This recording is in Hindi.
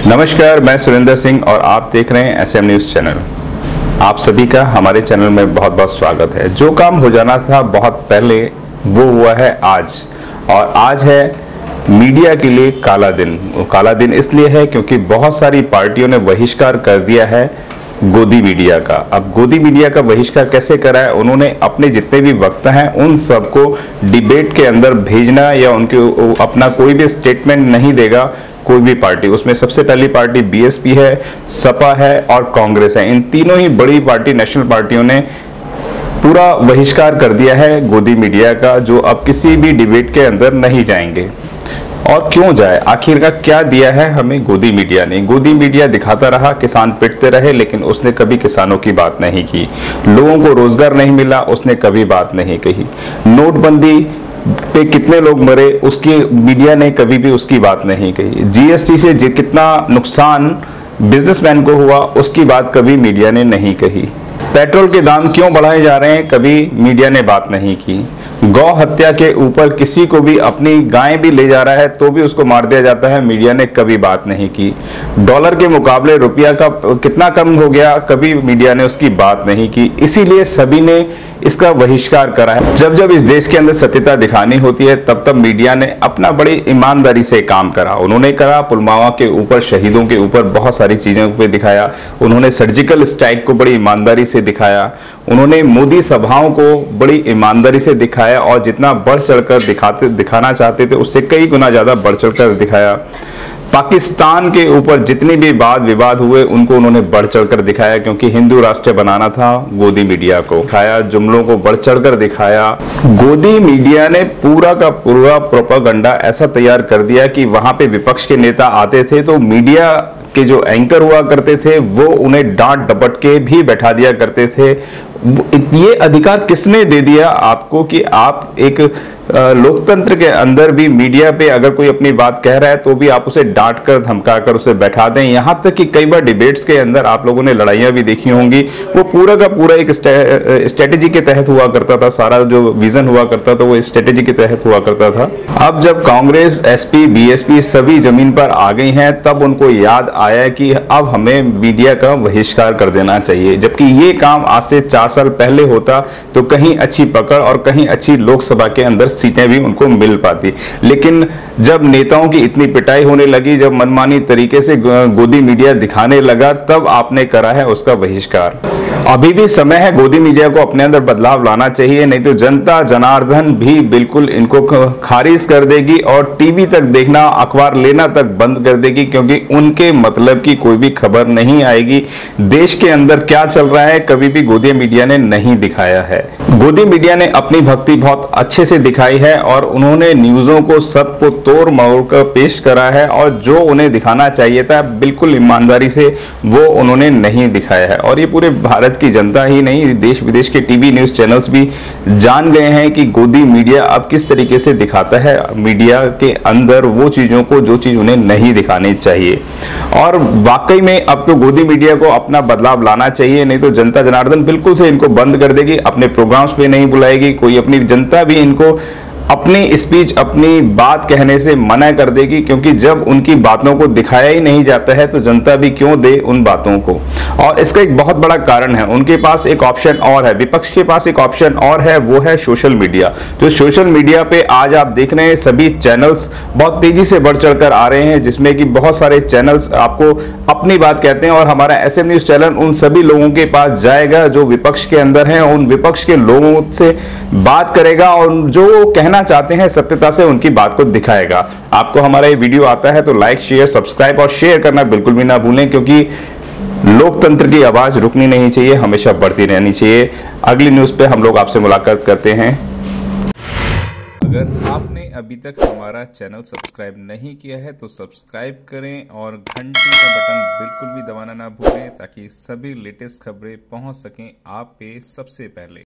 नमस्कार, मैं सुरेंद्र सिंह और आप देख रहे हैं एसएम न्यूज़ चैनल। आप सभी का हमारे चैनल में बहुत बहुत स्वागत है। जो काम हो जाना था बहुत पहले वो हुआ है आज, और आज है मीडिया के लिए काला दिन। वो काला दिन इसलिए है क्योंकि बहुत सारी पार्टियों ने बहिष्कार कर दिया है गोदी मीडिया का। अब गोदी मीडिया का बहिष्कार कैसे करा है? उन्होंने अपने जितने भी वक्ता हैं उन सबको डिबेट के अंदर भेजना या उनके अपना कोई भी स्टेटमेंट नहीं देगा कोई भी पार्टी। उसमें सबसे पहली पार्टी बीएसपी है, सपा है और कांग्रेस है। इन तीनों ही बड़ी पार्टी नेशनल पार्टियों ने पूरा बहिष्कार कर दिया है गोदी मीडिया का, जो अब किसी भी डिबेट के अंदर नहीं जाएंगे। और क्यों जाए? आखिर का क्या दिया है हमें गोदी मीडिया ने? गोदी मीडिया दिखाता रहा किसान पिटते रहे, लेकिन उसने कभी किसानों की बात नहीं की। लोगों को रोजगार नहीं मिला, उसने कभी बात नहीं कही। नोटबंदी पे कितने लोग मरे, उसकी मीडिया ने कभी भी उसकी बात नहीं कही। जीएसटी से कितना नुकसान बिजनेसमैन को हुआ, उसकी बात कभी मीडिया ने नहीं कही। पेट्रोल के दाम क्यों बढ़ाए जा रहे हैं, कभी मीडिया ने बात नहीं की। गौ हत्या के ऊपर किसी को भी अपनी गाय भी ले जा रहा है तो भी उसको मार दिया जाता है, मीडिया ने कभी बात नहीं की। डॉलर के मुकाबले रुपया का कितना कम हो गया, कभी मीडिया ने उसकी बात नहीं की। इसीलिए सभी ने इसका बहिष्कार करा है। जब जब इस देश के अंदर सत्यता दिखानी होती है तब तब मीडिया ने अपना बड़ी ईमानदारी से काम करा। उन्होंने करा पुलवामा के ऊपर, शहीदों के ऊपर बहुत सारी चीजों पे दिखाया। उन्होंने सर्जिकल स्ट्राइक को बड़ी ईमानदारी से दिखाया। उन्होंने मोदी सभाओं को बड़ी ईमानदारी से दिखाया और जितना बढ़ चढ़कर दिखाना चाहते थे उससे कई गुना ज्यादा बढ़ चढ़कर दिखाया। पाकिस्तान के ऊपर जितने भी वाद विवाद हुए उनको उन्होंने बढ़ चढ़कर दिखाया, क्योंकि हिंदू राष्ट्र बनाना था। गोदी मीडिया को दिखाया, जुमलों को बढ़ चढ़कर दिखाया। गोदी मीडिया ने पूरा का पूरा प्रोपेगेंडा ऐसा तैयार कर दिया कि वहां पे विपक्ष के नेता आते थे तो मीडिया के जो एंकर हुआ करते थे वो उन्हें डांट डपट के भी बैठा दिया करते थे। ये अधिकार किसने दे दिया आपको कि आप एक लोकतंत्र के अंदर भी मीडिया पे अगर कोई अपनी बात कह रहा है तो भी आप उसे डांट कर धमका कर उसे बैठा दें? यहां तक कि कई बार डिबेट्स के अंदर आप लोगों ने लड़ाइयां भी देखी होंगी, वो पूरा का पूरा एक स्ट्रेटेजी के तहत हुआ करता था। सारा जो विजन हुआ करता था वो स्ट्रेटेजी के तहत हुआ करता था। अब जब कांग्रेस, एसपी, बीएसपी सभी जमीन पर आ गई हैं तब उनको याद आया कि अब हमें मीडिया का बहिष्कार कर देना चाहिए। जबकि ये काम आज से 4 साल पहले होता तो कहीं अच्छी पकड़ और कहीं अच्छी लोकसभा के अंदर सीटें भी उनको मिल पाती। लेकिन जब नेताओं की इतनी पिटाई होने लगी, जब मनमानी तरीके से गोदी मीडिया दिखाने लगा, तब आपने करा है उसका बहिष्कार। अभी भी समय है, गोदी मीडिया को अपने अंदर बदलाव लाना चाहिए, नहीं तो जनता जनार्दन भी बिल्कुल इनको खारिज कर देगी और टीवी तक देखना, अखबार लेना तक बंद कर देगी, क्योंकि उनके मतलब की कोई भी खबर नहीं आएगी। देश के अंदर क्या चल रहा है कभी भी गोदी मीडिया ने नहीं दिखाया है। गोदी मीडिया ने अपनी भक्ति बहुत अच्छे से दिखाई है और उन्होंने न्यूज़ों को सबको तोड़ मरोड़ कर पेश करा है, और जो उन्हें दिखाना चाहिए था बिल्कुल ईमानदारी से वो उन्होंने नहीं दिखाया है। और ये पूरे भारत की जनता ही नहीं, देश विदेश के टीवी न्यूज़ चैनल्स भी जान गए हैं कि गोदी मीडिया अब किस तरीके से दिखाता है मीडिया के अंदर वो चीज़ों को जो चीज़ उन्हें नहीं दिखानी चाहिए। और वाकई में अब तो गोदी मीडिया को अपना बदलाव लाना चाहिए, नहीं तो जनता जनार्दन बिल्कुल से इनको बंद कर देगी, अपने प्रोग्राम्स पे नहीं बुलाएगी, कोई अपनी जनता भी इनको अपनी स्पीच, अपनी बात कहने से मना कर देगी, क्योंकि जब उनकी बातों को दिखाया ही नहीं जाता है तो जनता भी क्यों दे उन बातों को। और इसका एक बहुत बड़ा कारण है, उनके पास एक ऑप्शन और है, विपक्ष के पास एक ऑप्शन और है, वो है सोशल मीडिया। जो सोशल मीडिया पे आज आप देख रहे हैं सभी चैनल्स बहुत तेजी से बढ़ चढ़कर आ रहे हैं, जिसमें कि बहुत सारे चैनल्स आपको अपनी बात कहते हैं, और हमारा एसएम न्यूज़ चैनल उन सभी लोगों के पास जाएगा जो विपक्ष के अंदर हैं, उन विपक्ष के लोगों से बात करेगा और जो कहना चाहते हैं सत्यता से उनकी बात को दिखाएगा। आपको हमारा ये वीडियो आता है तो लाइक, शेयर, सब्सक्राइब और शेयर करना बिल्कुल भी ना भूलें, क्योंकि लोकतंत्र की आवाज रुकनी नहीं चाहिए, हमेशा बढ़ती रहनी चाहिए। अगली न्यूज पे हम लोग आपसे मुलाकात करते हैं। अगर आपने अभी तक हमारा चैनल सब्सक्राइब नहीं किया है तो सब्सक्राइब करें और घंटी का बटन बिल्कुल भी दबाना ना भूलें, ताकि सभी लेटेस्ट खबरें पहुंच सकें आप पे सबसे पहले।